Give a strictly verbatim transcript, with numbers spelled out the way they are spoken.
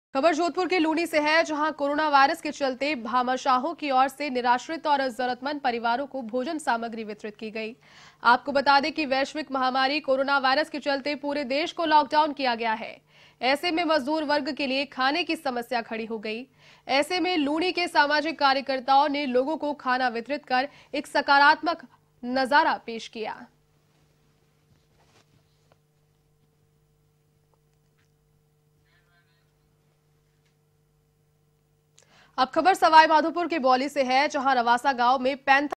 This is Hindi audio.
खबर जोधपुर के लूनी से है, जहां कोरोना वायरस के चलते भामाशाहों की ओर से निराश्रित और जरूरतमंद परिवारों को भोजन सामग्री वितरित की गई। आपको बता दें कि वैश्विक महामारी कोरोना वायरस के चलते पूरे देश को लॉकडाउन किया गया है। ऐसे में मजदूर वर्ग के लिए खाने की समस्या खड़ी हो गई। ऐसे में लूनी के सामाजिक कार्यकर्ताओं ने लोगों को खाना वितरित कर एक सकारात्मक नजारा पेश किया। अब खबर सवाई माधोपुर के बौली से है, जहां रवासा गांव में पैंथर